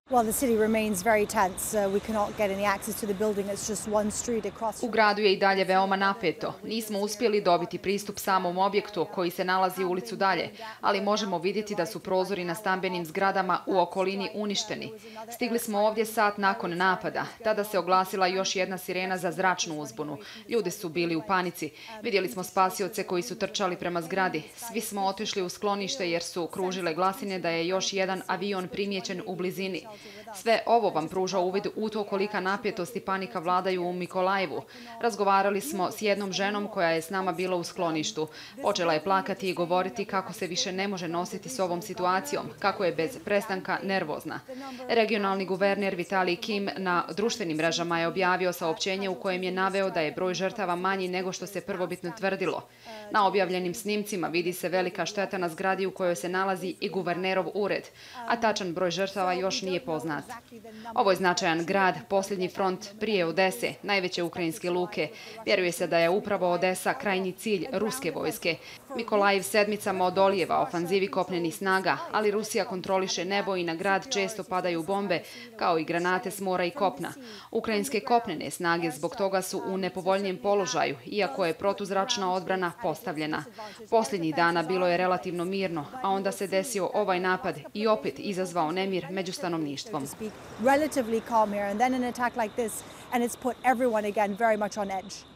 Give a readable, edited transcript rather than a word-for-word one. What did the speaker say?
U gradu je i dalje veoma napeto. Nismo uspjeli dobiti pristup samom objektu koji se nalazi ulicu dalje, ali možemo vidjeti da su prozori na stambenim zgradama u okolini uništeni. Stigli smo ovdje sat nakon napada. Tada se oglasila još jedna sirena za zračnu uzbunu. Ljudi su bili u panici. Vidjeli smo spasioce koji su trčali prema zgradi. Svi smo otišli u sklonište jer su kružile glasine da je još jedan avion primijećen u blizini. Sve ovo vam pruža uvid u to kolika napetost i panika vladaju u Mikolajevu. Razgovarali smo s jednom ženom koja je s nama bila u skloništu. Počela je plakati i govoriti kako se više ne može nositi s ovom situacijom, kako je bez prestanka nervozna. Regionalni guverner Vitalij Kim na društvenim mrežama je objavio saopćenje u kojem je naveo da je broj žrtava manji nego što se prvobitno tvrdilo. Na objavljenim snimcima vidi se velika šteta na zgradi u kojoj se nalazi i guvernerov ured, a tačan broj žrtava još nije poznat. Ovo je značajan grad, posljednji front prije Odese, najveće ukrajinske luke. Vjeruje se da je upravo Odesa krajnji cilj ruske vojske. Mikolajiv sedmicama odolijeva ofanzivi kopnenih snaga, ali Rusija kontroliše nebo i na grad često padaju bombe, kao i granate s mora i kopna. Ukrajinske kopnene snage zbog toga su u nepovoljnijem položaju, iako je protuzračna odbrana postavljena. Posljednjih dana bilo je relativno mirno, a onda se desio ovaj napad i opet izazvao nemir među stanovništvom. Relatively calm here, and then an attack like this, and it's put everyone again very much on edge.